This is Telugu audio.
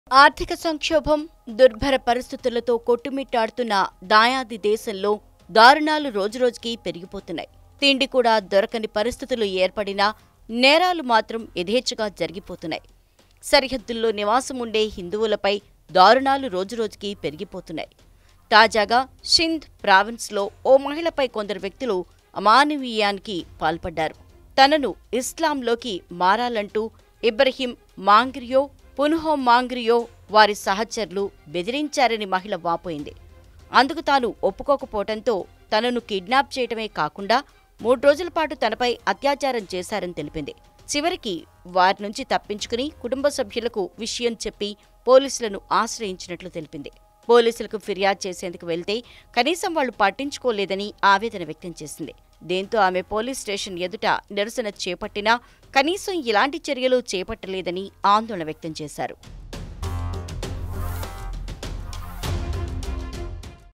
ఆర్థిక సంక్షోభం, దుర్భర పరిస్థితులతో కొట్టుమిట్టాడుతున్న దాయాది దేశంలో దారుణాలు రోజురోజుకీ పెరిగిపోతున్నాయి. తిండి కూడా దొరకని పరిస్థితులు ఏర్పడినా నేరాలు మాత్రం యథేచ్ఛగా జరిగిపోతున్నాయి. సరిహద్దుల్లో నివాసం ఉండే హిందువులపై దారుణాలు రోజురోజుకీ పెరిగిపోతున్నాయి. తాజాగా సింధ్ ప్రావిన్స్లో ఓ మహిళపై కొందరు వ్యక్తులు అమానవీయానికి పాల్పడ్డారు. తనను ఇస్లాంలోకి మారాలంటూ ఇబ్రహీం మాంగ్రియో, పున్హో మాంగ్రియో వారి సహచరులు బెదిరించారని మహిళ వాపోయింది. అందుకు తాను ఒప్పుకోకపోవడంతో తనను కిడ్నాప్ చేయటమే కాకుండా 3 రోజుల పాటు తనపై అత్యాచారం చేశారని తెలిపింది. చివరికి వారి నుంచి తప్పించుకుని కుటుంబ సభ్యులకు విషయం చెప్పి పోలీసులను ఆశ్రయించినట్లు తెలిపింది. పోలీసులకు ఫిర్యాదు చేసేందుకు వెళ్తే కనీసం వాళ్లు పట్టించుకోలేదని ఆవేదన వ్యక్తం చేసింది. దీంతో ఆమె పోలీస్ స్టేషన్ ఎదుట నిరసన చేపట్టినా కనీసం ఇలాంటి చర్యలు చేపట్టలేదని ఆందోళన వ్యక్తం చేశారు.